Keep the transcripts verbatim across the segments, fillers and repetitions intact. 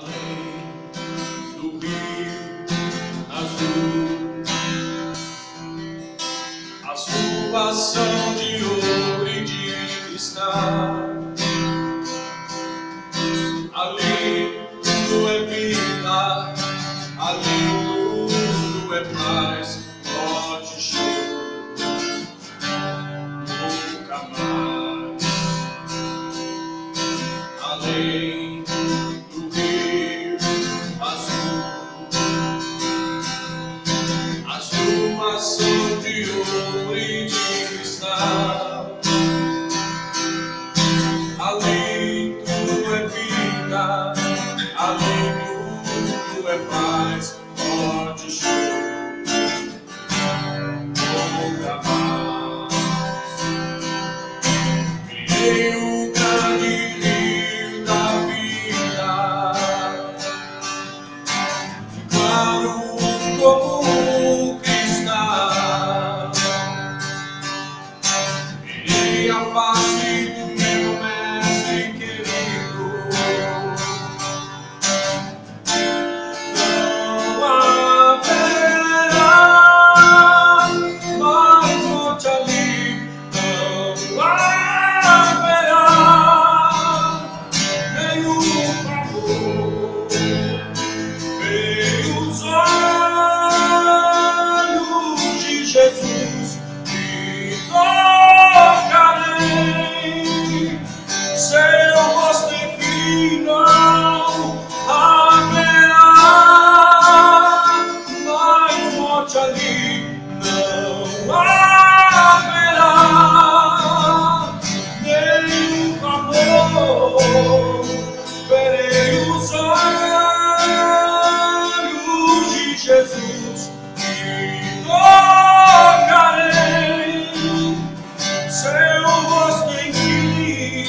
além do rio azul. As ruas são de ouro e de cristal. Ali tudo é vida, ali tudo é paz. Pode chorar nunca mais. Além do rio azul, as ruas são de ouro e de cristal. Ali tudo é vida, ali tudo é paz. Pode chorar nunca mais. Criei o grande rio da vida, claro como cristal. Virei a face do meu mestre querido. Não haverá mais morte ali, não haverá nenhum pavor. Veio os olhos de Jesus e tocarei seu rosto, enfim não haverá mais morte ali, não haverá nenhum amor. Verei os olhos de Jesus e tocarei seu rosto em mim.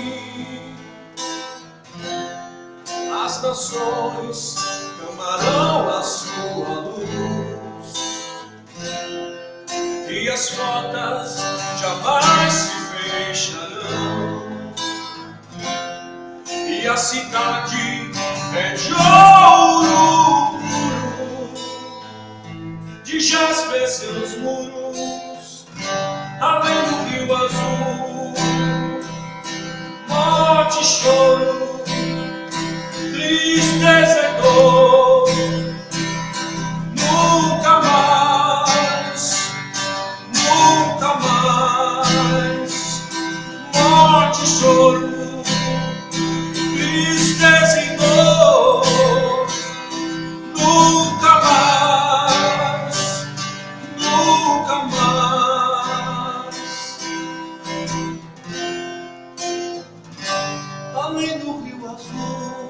As nações clamarão a sua luz e as portas jamais se fecharão. E a cidade é de ouro puro, de jaspe seus muros, além do rio azul. Morte, choro, tristeza e dor, nunca mais, nunca mais. Morte, choro, tristeza e dor, nunca mais, nunca mais. Além do rio azul.